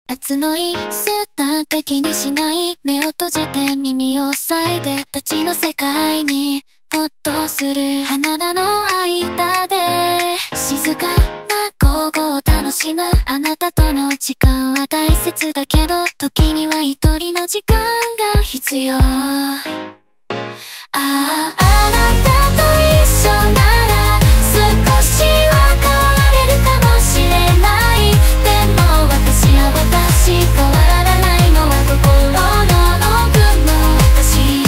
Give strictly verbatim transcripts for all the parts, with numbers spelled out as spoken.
夏の一瞬だけ気にしない目を閉じて耳を塞いで立ちの世界に没頭する花田の間で静かな午後を楽しむあなたとの時間は大切だけど時には一人の時間が必要。ああ、あなたと一緒なら少しは変われるかもしれない。でも私は私、変わらないのは心の奥の私。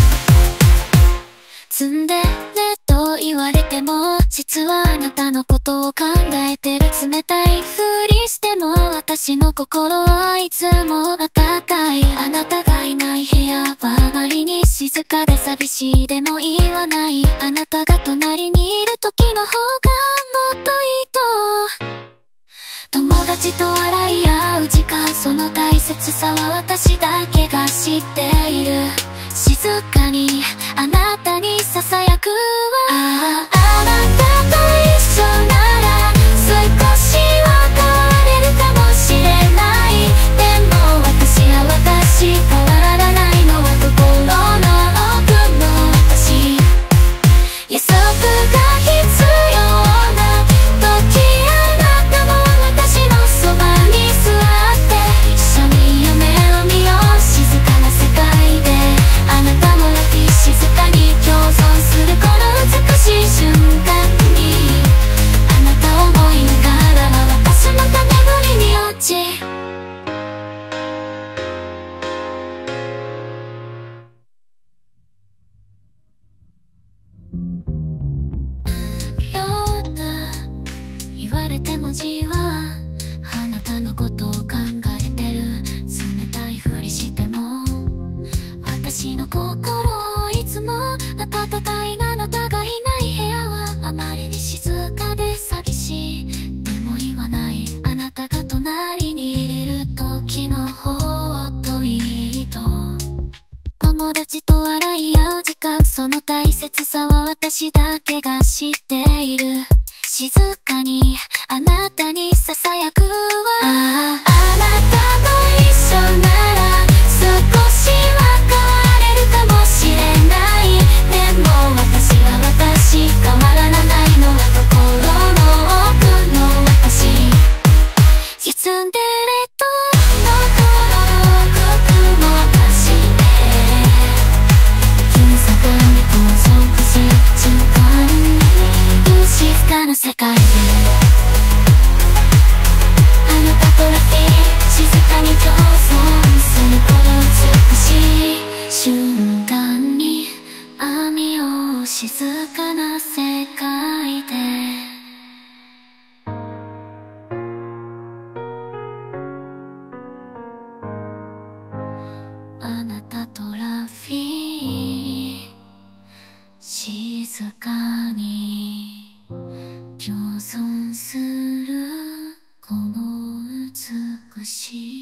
ツンデレと言われても実はあなたのことを考えてる。冷たいふりしても私の心はいつも温かい。あなたがいない部屋はあまりに静かで寂しい。でも言わない。あなたが隣にいる時の方がもっといいと。友達と笑い合う時間、その大切さは私だけが知っている。静かにあなたにささやくわ。ああ、あなたと一緒なら少しは変われるかもしれない。でも私は私、変わらないのは心の奥の私。約束が必要な時、あなたも私のそばに座って一緒に夢を見よう。静かな世界であなたも静かに共存するこの美しい瞬間に、あなたを思いながら私また眠りに落ち、ような言われてもじわあなたのことを考えてる。冷たいふりしても私の心をいつも温かい。あなたがいない部屋はあまりに静かで寂しい。でも言わない。あなたが隣にいる時の方といいと。友達と笑い合う時間、その大切さは私だけが知っている。静かにあなたにささやくわ。ああ、あなたと一緒なら少しは変われるかもしれない。でも私は私、変わらないのは心の奥の私。ツンデレとの心の奥の私で君さがに高速し瞬間に静かな世界であなたとラフィー静かに共存するこの美しい瞬間に網を静かな世界であなたとラフィー静かに共存するこの美しい